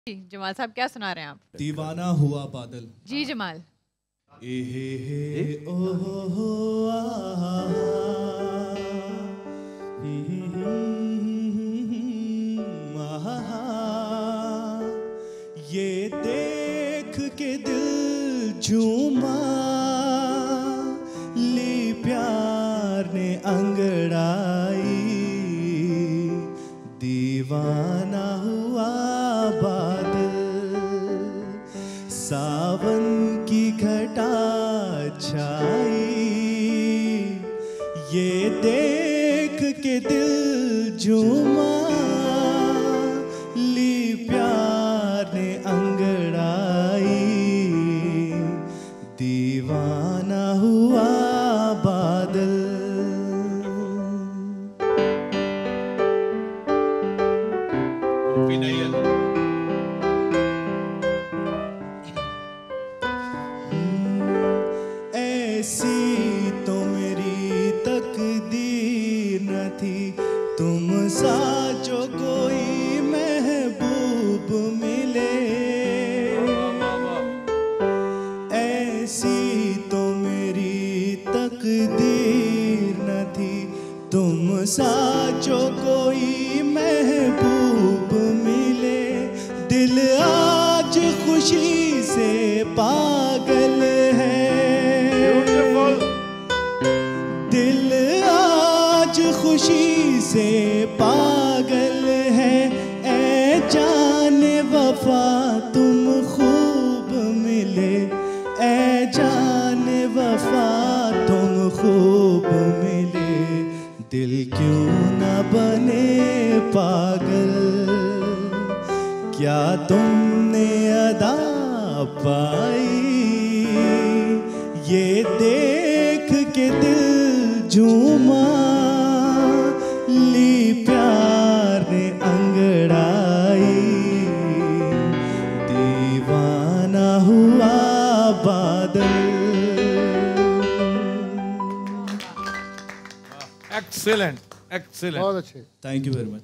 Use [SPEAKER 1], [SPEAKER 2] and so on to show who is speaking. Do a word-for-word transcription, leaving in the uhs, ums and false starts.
[SPEAKER 1] जमाल साहब क्या सुना रहे हैं आप?
[SPEAKER 2] दीवाना हुआ बादल।
[SPEAKER 1] जी जमाल।
[SPEAKER 2] ए हे हे ओ हो हो आ हा हा हा, ये देख के दिल झूमा, ली प्यार ने अंगड़ाई, दीवाना हुआ बादल, सावन की घटा छाई, ये देख के दिल झूमा, ली प्यार ने अंगड़ाई, दीवाना हुआ बादल। ऐसी तो मेरी तकदीर न थी, तुम सा जो कोई महबूब मिले, ऐसी तो मेरी तकदीर न थी, तुम सा जो कोई महबूब मिले, दिल आज खुशी से पागल है, दिल आज खुशी से पागल है, ऐ जाने वफा तुम खूब मिले, ऐ जाने वफा तुम खूब मिले, दिल क्यों न बने पागल, क्या तुमने अदा पाई, ये देख के दिल झूमा, ली प्यार ने अंगड़ाई, दीवाना हुआ बादल।
[SPEAKER 3] एक्सीलेंट, एक्सीलेंट,
[SPEAKER 4] बहुत अच्छे।
[SPEAKER 2] Thank you very much.